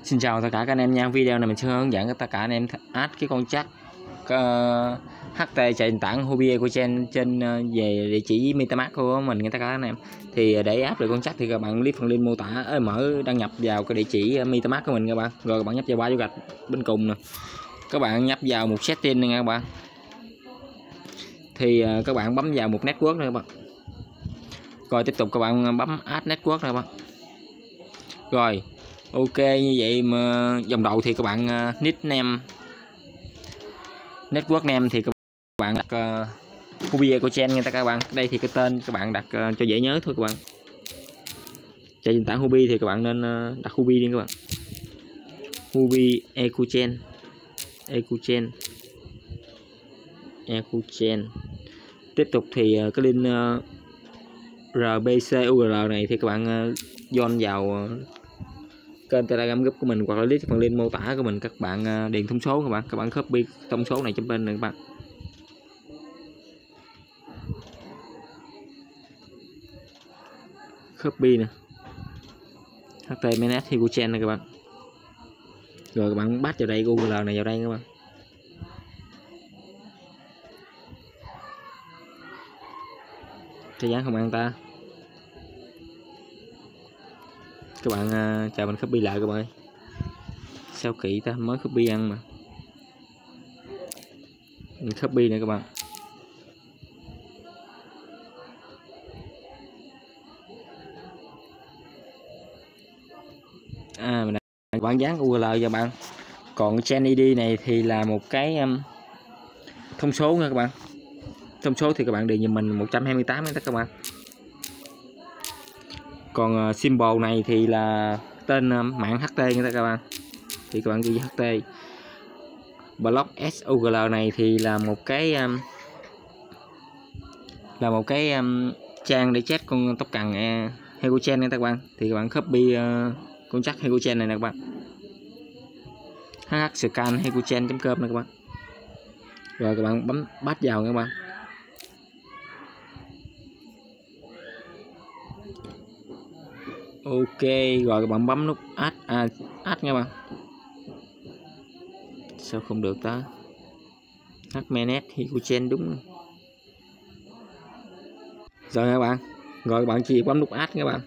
Xin chào tất cả các anh em nha. Video này mình sẽ hướng dẫn tất cả anh em add cái con chắc HT chạy nền tảng Huobi EcoChain trên về địa chỉ MetaMask của mình tất cả anh em. Thì để add được con chắc thì các bạn click phần link mô tả, mở đăng nhập vào cái địa chỉ MetaMask của mình các bạn. Rồi các bạn nhấp vào 3 dấu gạch bên cùng nè. Các bạn nhấp vào một setting nha các bạn. Thì các bạn bấm vào một network nữa các bạn. Rồi tiếp tục các bạn bấm add network này các bạn. Rồi ok, như vậy mà dòng đầu thì các bạn nickname network name thì các bạn đặt Huobi EcoChain nha các bạn. Đây thì cái tên các bạn đặt cho dễ nhớ thôi các bạn. Chạy nền tảng Huobi thì các bạn nên đặt Huobi đi các bạn. Huobi EcoChain EcoChain. Tiếp tục thì cái link RBCURL này thì các bạn join vào kênh Telegram group của mình, hoặc là click phần link mô tả của mình, các bạn điền thông số các bạn copy thông số này trong bên này các bạn. Copy nè, HTML EcoChain này các bạn. Rồi các bạn bắt vào đây URL này vào đây các bạn. Cái dán không ăn ta. Các bạn chờ mình copy lại các bạn ơi. Sao kỹ ta, mới copy ăn mà. Mình copy nè các bạn. Mình các bạn dán URL cho bạn. Còn chain ID này thì là một cái thông số nha các bạn. Thông số thì các bạn điền giùm mình 128 đó các bạn. Còn symbol này thì là tên mạng HT nha các bạn. Thì các bạn ghi HT. Block SURL này thì là một cái trang để chat con tóc cằn EcoChain nha các bạn. Thì các bạn copy con chắc EcoChain này nè các bạn. hscan EcoChain.com nè các bạn. Rồi các bạn bấm bắt vào nha các bạn. Ok, rồi các bạn bấm nút add nha bạn. Sao không được ta? HMNet EcoChain đúng. Rồi các bạn. Rồi các bạn chỉ bấm nút add nha các bạn.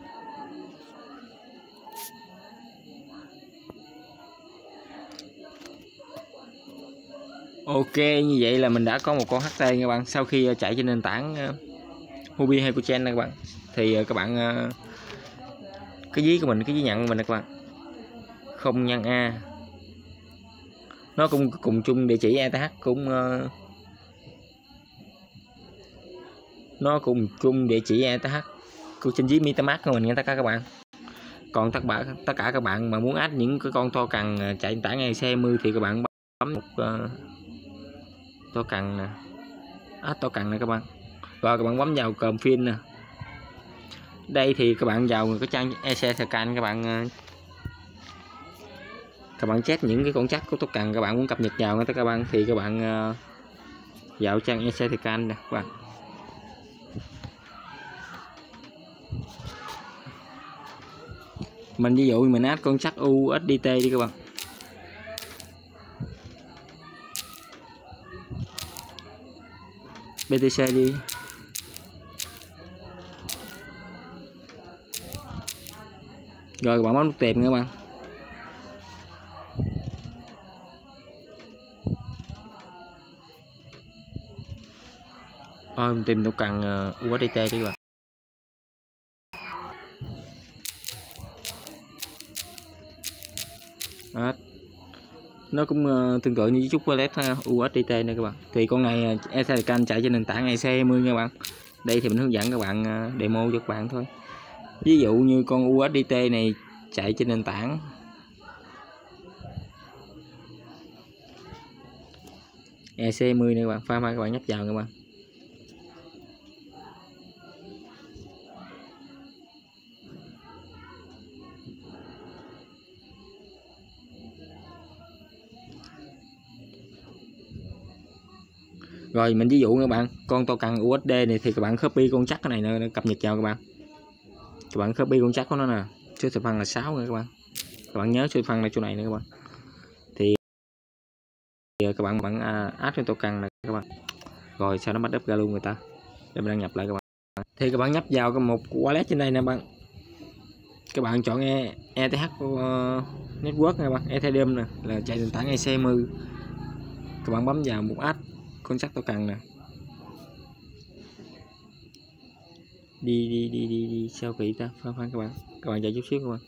Ok, như vậy là mình đã có một con HT nha các bạn. Sau khi chạy trên nền tảng Huobi EcoChain này các bạn, thì các bạn cái ví của mình, cái ví nhận của mình này các bạn, không nhân A, nó cũng cùng chung địa chỉ ETH, nó cùng chung địa chỉ ETH của trên ví MetaMask của mình nha tất cả các bạn. Còn tất cả các bạn mà muốn add những cái con to cần chạy nền tảng EC20 thì các bạn bấm một to cần nè, add to cần nè các bạn. Rồi các bạn bấm vào config nè. Đây thì các bạn vào cái trang EC-scan các bạn check những cái con chắc của tốt cần các bạn muốn cập nhật vào các bạn, thì các bạn vào trang EC-scan nè các bạn. Mình ví dụ mình add con chắc USDT đi các bạn. BTC đi. Rồi các bạn bấm nút tìm nha các bạn. Mình tìm đâu cần USDT đi các bạn. Nó cũng tương tự như chút wallet USDT này các bạn. Thì con này Ethereum chạy trên nền tảng EC20 nha các bạn. Đây thì mình hướng dẫn các bạn demo cho các bạn thôi. Ví dụ như con USDT này chạy trên nền tảng EC10 này các bạn, pha các bạn nhấp vào các bạn. Rồi mình ví dụ các bạn, con token USD này thì các bạn copy con chắc cái này cập nhật vào các bạn. Các bạn copy con chắc của nó nè, số thập phân là 6 nha các bạn. Các bạn nhớ số phân là chỗ này nữa các bạn. Thì các bạn add trên token này các bạn, rồi sau đó bắt up ra luôn người ta để mình đăng nhập lại các bạn. Thì các bạn nhấp vào cái một wallet trên đây nè bạn, các bạn chọn ETH network nè bạn, Ethereum nè, là chạy nền tảng EC10. Các bạn bấm vào một add contract token nè, đi sao kỹ ta, khoan các bạn chờ chút xíu các bạn.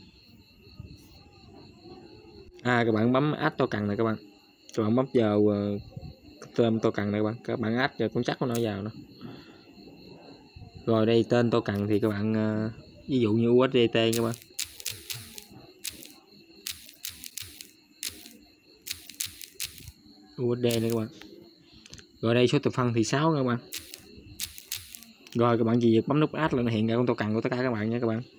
Các bạn bấm add token này các bạn bấm vào tên token này các bạn add rồi contract của nó vào đó. Rồi đây tên token thì các bạn ví dụ như USDT các bạn. USD này các bạn. Rồi đây số tập phân thì 6 các bạn. Rồi các bạn chỉ việc bấm nút add là nó hiện ra con token của tất cả các bạn nha các bạn.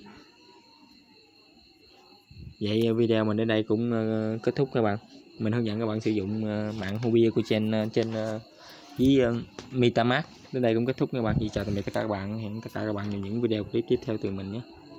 Vậy video mình đến đây cũng kết thúc các bạn. Mình hướng dẫn các bạn sử dụng mạng Huobi của trên với MetaMask. Đến đây cũng kết thúc các bạn. Chào tạm biệt tất cả các bạn. Hẹn tất cả các bạn vào những video clip tiếp theo từ mình nhé.